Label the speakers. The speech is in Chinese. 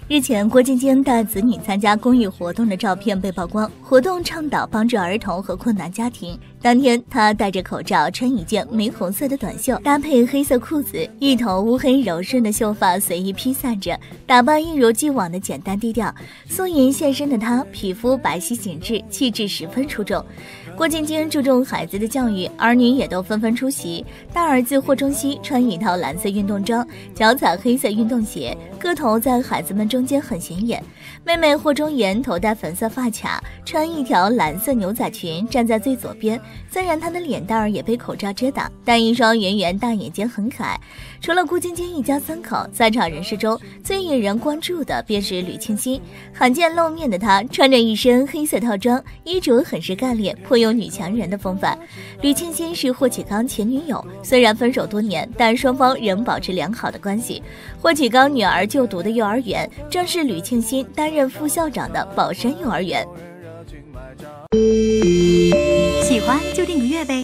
Speaker 1: 日前，郭晶晶带子女参加公益活动的照片被曝光。活动倡导帮助儿童和困难家庭。当天，她戴着口罩，穿一件玫红色的短袖，搭配黑色裤子，一头乌黑柔顺的秀发随意披散着，打扮一如既往的简单低调。素颜现身的她，皮肤白皙紧致，气质十分出众。郭晶晶注重孩子的教育，儿女也都纷纷出席。大儿子霍中熙穿一套蓝色运动装，脚踩黑色运动鞋，个头在孩子们中间很显眼。妹妹霍中妍头戴粉色发卡，穿一条蓝色牛仔裙，站在最左边。虽然她的脸蛋儿也被口罩遮挡，但一双圆圆大眼睛很可爱。除了郭晶晶一家三口，在场人士中最引人关注的便是吕庆欣。罕见露面的她穿着一身黑色套装，衣着很是干练，颇有女强人的风范。吕庆欣是霍启刚前女友，虽然分手多年，但双方仍保持良好的关系。霍启刚女儿就读的幼儿园正是吕庆欣担任副校长的宝山幼儿园。
Speaker 2: 喜欢就订个阅呗。